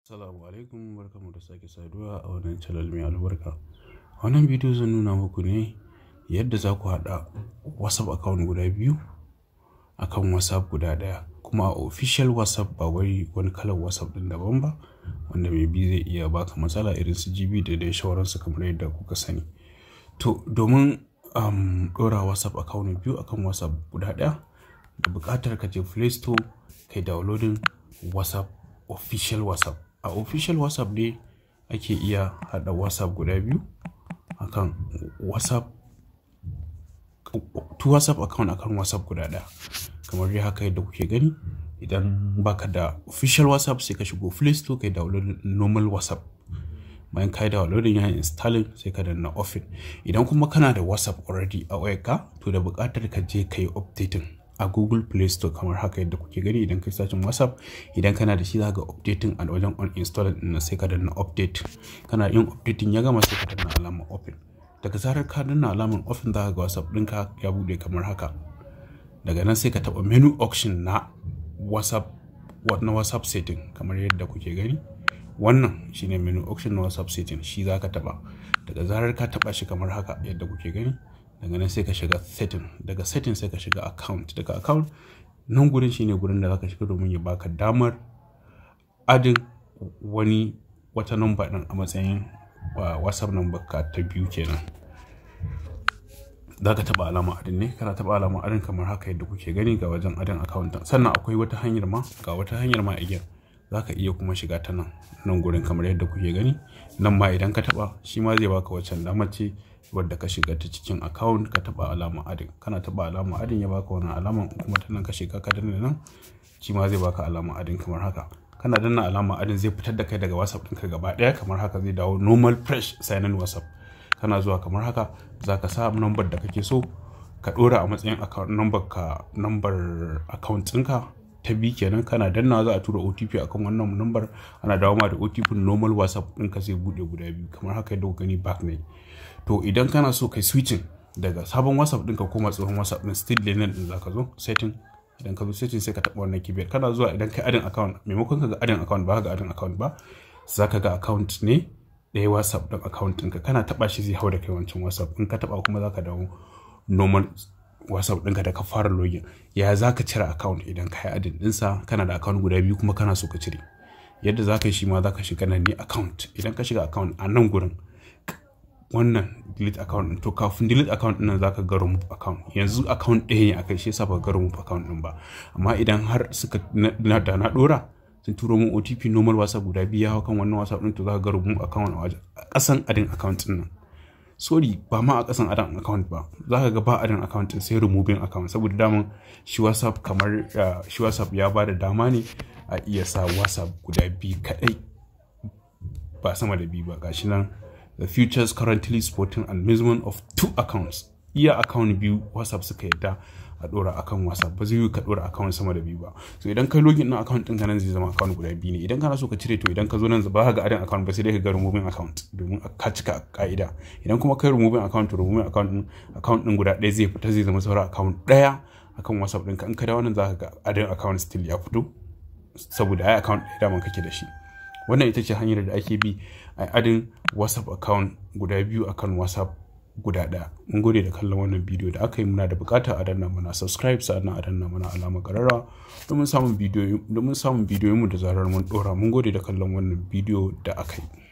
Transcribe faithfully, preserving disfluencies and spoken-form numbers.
Assalamu alaikum, barkamu da sake saduwa a wannan channel mai albarka. A wannan bidiyo zan nuna muku ne yadda za ku haɗa WhatsApp account guda biyu akan WhatsApp guda ɗaya, kuma a official WhatsApp ba wai wani kalar WhatsApp ɗin daban ba wanda mai bi zai iya baka matsala irin su G B da dai shawararsu kamar yadda kuka sani. To domin um, ɗora WhatsApp account biyu akan WhatsApp guda ɗaya, da buƙatar ka je Play Store kai downloading WhatsApp official WhatsApp. A official WhatsApp ne ake iya hada WhatsApp guda biyu akan WhatsApp two WhatsApp account akan WhatsApp guda ɗaya, kamar dai haka yadda kuke gani. Idan baka da official WhatsApp sai ka shigo Play Store kai download normal WhatsApp. Bayan kai downloading ya installing sai ka danna open. Idan kuma kana da WhatsApp already a wayarka, to da buƙatar ka je kai updating a Google Play Store kamar haka yadda kuke gani. Idan kai searching WhatsApp, idan kana da shi za ka updating a wajen uninstall din sai ka danna update. Kana yin updating ya gama sai ka danna alamar open. Daga zarar ka danna alamar open za ka ga WhatsApp ɗinka ya bude kamar haka. Daga nan sai ka taɓa menu option na WhatsApp na WhatsApp setting kamar yadda kuke gani. Wannan shine menu option na WhatsApp setting, shi za ka taɓa. Daga zarar ka taɓa shi kamar haka yadda kuke gani, daga nan sai ka shiga setting. Daga setting sai ka shiga account. Daga account nan gurin shine gurin da zaka shiga domin ya baka damar adin wani wata number din a matsayin WhatsApp number ka ta biyu kenan. Zaka taba alama adin ne, kana taba alama adin kamar haka yadda kuke gani ga wajen adin account. Sannan akwai wata hanyar ma, ga wata hanyar ma again. Zaka iya kuma shiga ta nan nan gurin kamar yadda kuke gani. Nan ma idan ka taba shi ma zai baka waccan damar ce wadda ka shiga ta cikin account, ka taba alama adin. Kana taba alama adin ya baka wannan alaman, kuma ta nan ka shiga ka danna nan shi ma zai baka alama adin kamar haka. Kana danna alama adin zai fitar da kai daga WhatsApp ɗinka gaba ɗaya kamar haka, zai dawo normal fresh sign in WhatsApp. Kana zuwa kamar haka zaka sa number da kake so ka ɗora a matsayin account number ka, number account ɗinka ta bi kenan. Kana danna za a tura O T P akan wannan number, ana dawo ma da O T P normal WhatsApp ɗinka zai bude guda biyu kamar haka yadda kuka gani back ne. To idan kana so kai switching daga sabon WhatsApp ɗinka koma tsohon WhatsApp ɗin, still lane din zaka zo setting. Idan ka zo setting sai ka taɓa wannan keyboard. Kana zuwa idan kai adin account, maimakon ka ga adin account ba ka ga adin account ba, zaka ga account ne ɗaya WhatsApp ɗin account ɗinka. Kana taɓa shi zai hau da kai wancan WhatsApp. In ka taɓa kuma zaka dawo normal WhatsApp ɗinka da ka fara login. Ya za ka cire account idan ka yi adin ɗinsa, kana da account guda biyu kuma kana so ka cire. Yadda za ka yi shi ma za ka shiga nan ne account. Idan ka shiga account a nan gurin wannan delete account, to kafin delete account ɗin za ka ga remove account. Yanzu account ɗaya ne akai, shi yasa ba ga remove account ɗin ba. Amma idan har suka na da na ɗora sun turo min O T P normal WhatsApp guda biyu ya hau kan wannan WhatsApp ɗin, to za ka ga remove account a wajen ƙasan adin account ɗin nan. Sorry, ba ma a ƙasan adin account ba, za ka ga ba adin account ɗin sai removing account, saboda daman shi WhatsApp kamar uh, shi WhatsApp ya ba da dama ne a iya sa WhatsApp guda biyu kaɗai ba sama da biyu ba. Gashi nan the features currently supporting amusement of two accounts. Iya account biyu WhatsApp suka yadda a ɗora akan WhatsApp, ba zai yi ka ɗora account sama da biyu ba. So idan kai login ɗin account ɗin ka nan zai zama account guda biyu ne. Idan kana so ka cire, to idan ka zo nan ba ka ga adin account ba sai dai ka ga removing account domin ka cika ka'ida. Idan kuma kai removing account, to removing account ɗin account ɗin guda ɗaya zai fita, zai zama sauran account ɗaya akan WhatsApp ɗinka. In ka dawo nan za ka ga adin account still ya fito, saboda ai account ɗaya daman kake da shi. Wannan ita ce hanyar da ake bi a adin WhatsApp account guda biyu akan WhatsApp guda ɗaya. Mun gode da kallon wannan bidiyo da aka yi. Muna da bukata a danna mana subscribe, sannan a danna mana alamar ƙararrawa domin samun bidiyoyi domin samun bidiyoyinmu da zarar mun ɗora. Mun gode da kallon wannan bidiyo da aka yi.